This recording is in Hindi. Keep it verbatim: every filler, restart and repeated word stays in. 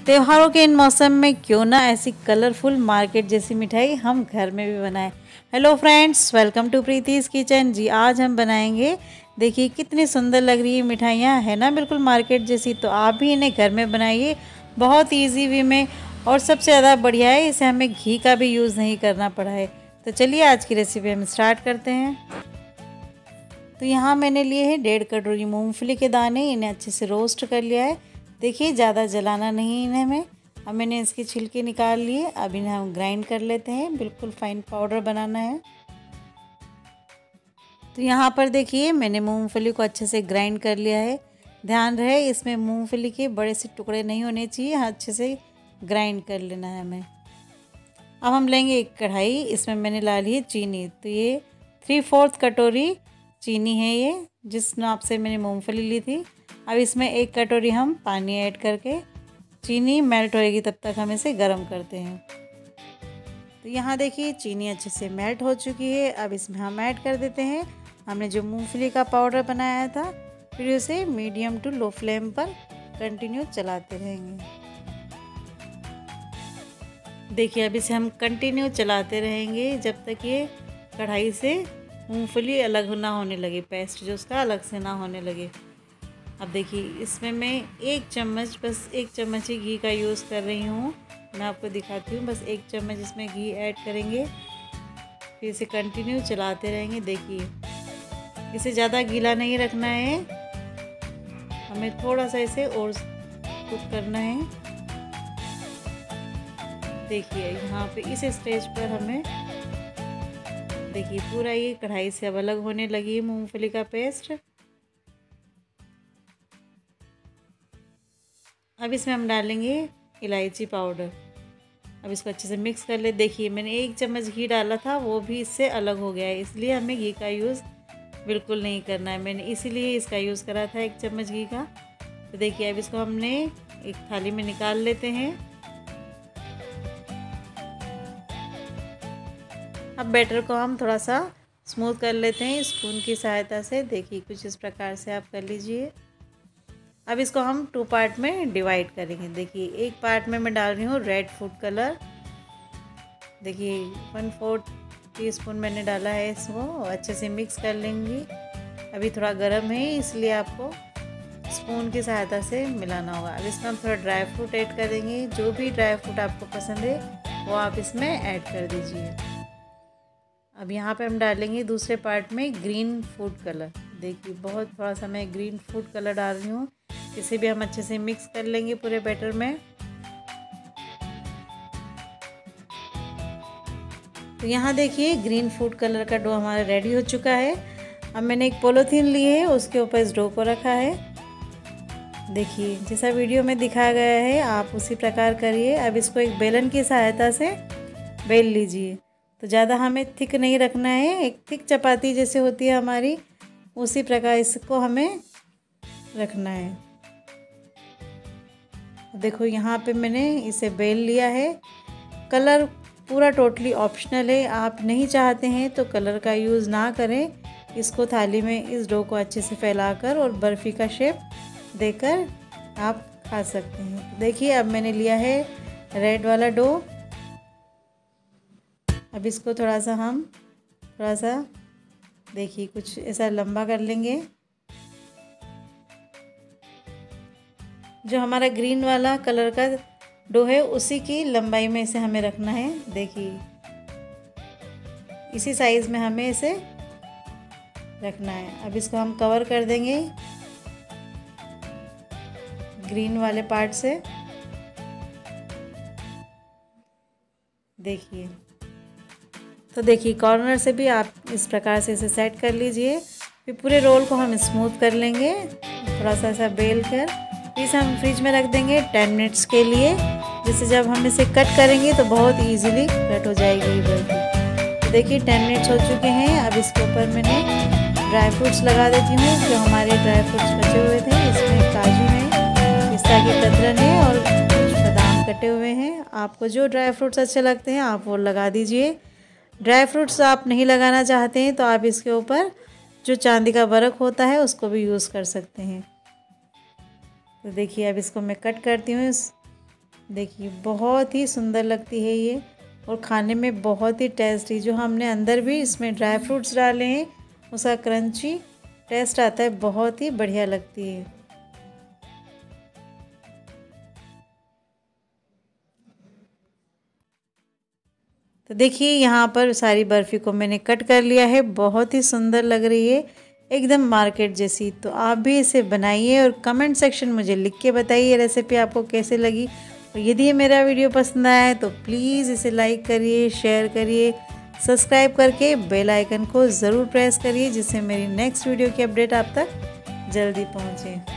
त्योहारों के इन मौसम में क्यों ना ऐसी कलरफुल मार्केट जैसी मिठाई हम घर में भी बनाएं। Hello friends, welcome to Preeti's kitchen. जी आज हम बनाएंगे, देखिए कितनी सुंदर लग रही है मिठाइयाँ, है ना, बिल्कुल मार्केट जैसी। तो आप भी इन्हें घर में बनाइए बहुत ईजी वे में, और सबसे ज़्यादा बढ़िया है इसे हमें घी का भी यूज़ नहीं करना पड़ा है। तो चलिए आज की रेसिपी हम स्टार्ट करते हैं। तो यहाँ मैंने लिए हैं डेढ़ कटोरी मूंगफली के दाने, इन्हें अच्छे से रोस्ट कर लिया है। देखिए ज़्यादा जलाना नहीं इन्हें में। अब मैंने इसके छिलके निकाल लिए। अब इन्हें हम ग्राइंड कर लेते हैं, बिल्कुल फाइन पाउडर बनाना है। तो यहाँ पर देखिए मैंने मूंगफली को अच्छे से ग्राइंड कर लिया है। ध्यान रहे इसमें मूंगफली के बड़े से टुकड़े नहीं होने चाहिए, अच्छे से ग्राइंड कर लेना है हमें। अब हम लेंगे एक कढ़ाई, इसमें मैंने ला ली है चीनी। तो ये थ्री फोर्थ कटोरी चीनी है ये, जिस नाप से मैंने मूंगफली ली थी। अब इसमें एक कटोरी हम पानी ऐड करके चीनी मेल्ट होएगी तब तक हम इसे गर्म करते हैं। तो यहाँ देखिए चीनी अच्छे से मेल्ट हो चुकी है। अब इसमें हम ऐड कर देते हैं हमने जो मूंगफली का पाउडर बनाया था। फिर उसे मीडियम टू लो फ्लेम पर कंटिन्यू चलाते रहेंगे। देखिए अब इसे हम कंटिन्यू चलाते रहेंगे जब तक ये कढ़ाई से मूंगफली अलग ना होने लगे, पेस्ट जो उसका अलग से ना होने लगे। अब देखिए इसमें मैं एक चम्मच, बस एक चम्मच ही घी का यूज़ कर रही हूँ। मैं आपको दिखाती हूँ, बस एक चम्मच इसमें घी ऐड करेंगे। फिर इसे कंटिन्यू चलाते रहेंगे। देखिए इसे ज़्यादा गीला नहीं रखना है, हमें थोड़ा सा इसे और कुक करना है। देखिए यहाँ पे इस स्टेज पर हमें, देखिए पूरा ये कढ़ाई से अब अलग होने लगी है मूंगफली का पेस्ट। अब इसमें हम डालेंगे इलायची पाउडर। अब इसको अच्छे से मिक्स कर ले। देखिए मैंने एक चम्मच घी डाला था, वो भी इससे अलग हो गया है, इसलिए हमें घी का यूज़ बिल्कुल नहीं करना है। मैंने इसीलिए इसका यूज़ करा था एक चम्मच घी का। तो देखिए अब इसको हमने एक थाली में निकाल लेते हैं। अब बैटर को हम थोड़ा सा स्मूथ कर लेते हैं स्पून की सहायता से। देखिए कुछ इस प्रकार से आप कर लीजिए। अब इसको हम टू पार्ट में डिवाइड करेंगे। देखिए एक पार्ट में मैं डाल रही हूँ रेड फूड कलर। देखिए वन फोर्थ टी स्पून मैंने डाला है इसको, अच्छे से मिक्स कर लेंगे। अभी थोड़ा गर्म है इसलिए आपको स्पून की सहायता से मिलाना होगा। अब इसमें हम थोड़ा ड्राई फ्रूट ऐड करेंगे। जो भी ड्राई फ्रूट आपको पसंद है वो आप इसमें ऐड कर दीजिए। अब यहाँ पे हम डालेंगे दूसरे पार्ट में ग्रीन फूड कलर। देखिए बहुत थोड़ा सा मैं ग्रीन फूड कलर डाल रही हूँ। इसे भी हम अच्छे से मिक्स कर लेंगे पूरे बैटर में। तो यहाँ देखिए ग्रीन फूड कलर का डो हमारा रेडी हो चुका है। अब मैंने एक पॉलीथीन ली है, उसके ऊपर इस डो को रखा है। देखिए जैसा वीडियो में दिखाया गया है आप उसी प्रकार करिए। अब इसको एक बेलन की सहायता से बेल लीजिए। तो ज़्यादा हमें थिक नहीं रखना है, एक थिक चपाती जैसे होती है हमारी, उसी प्रकार इसको हमें रखना है। देखो यहाँ पे मैंने इसे बेल लिया है। कलर पूरा टोटली ऑप्शनल है, आप नहीं चाहते हैं तो कलर का यूज़ ना करें। इसको थाली में इस डो को अच्छे से फैलाकर और बर्फ़ी का शेप देकर आप खा सकते हैं। देखिए अब मैंने लिया है रेड वाला डो। अब इसको थोड़ा सा हम थोड़ा सा देखिए कुछ ऐसा लंबा कर लेंगे। जो हमारा ग्रीन वाला कलर का डो है उसी की लंबाई में इसे हमें रखना है। देखिए इसी साइज़ में हमें इसे रखना है। अब इसको हम कवर कर देंगे ग्रीन वाले पार्ट से। देखिए तो देखिए कॉर्नर से भी आप इस प्रकार से इसे सेट कर लीजिए। फिर पूरे रोल को हम स्मूथ कर लेंगे, थोड़ा सा ऐसा बेल कर। फिर इसे हम फ्रिज में रख देंगे टेन मिनट्स के लिए, जिससे जब हम इसे कट करेंगे तो बहुत इजीली कट हो जाएगी ये बर्फी। तो देखिए टेन मिनट्स हो चुके हैं। अब इसके ऊपर मैंने ड्राई फ्रूट्स लगा देती हूँ। जो हमारे ड्राई फ्रूट्स बचे हुए थे, इसमें काजू है, पिस्ता की कतरन है और कुछ बादाम कटे हुए हैं। आपको जो ड्राई फ्रूट्स अच्छे लगते हैं आप वो लगा दीजिए। ड्राई फ्रूट्स आप नहीं लगाना चाहते हैं तो आप इसके ऊपर जो चांदी का वर्क होता है उसको भी यूज़ कर सकते हैं। तो देखिए अब इसको मैं कट करती हूँ। देखिए बहुत ही सुंदर लगती है ये और खाने में बहुत ही टेस्टी। जो हमने अंदर भी इसमें ड्राई फ्रूट्स डाले हैं उसका क्रंची टेस्ट आता है, बहुत ही बढ़िया लगती है। तो देखिए यहाँ पर सारी बर्फ़ी को मैंने कट कर लिया है, बहुत ही सुंदर लग रही है, एकदम मार्केट जैसी। तो आप भी इसे बनाइए और कमेंट सेक्शन मुझे लिख के बताइए रेसिपी आपको कैसे लगी। और यदि ये मेरा वीडियो पसंद आया है तो प्लीज़ इसे लाइक करिए, शेयर करिए, सब्सक्राइब करके बेल आइकन को ज़रूर प्रेस करिए जिससे मेरी नेक्स्ट वीडियो की अपडेट आप तक जल्दी पहुँचे।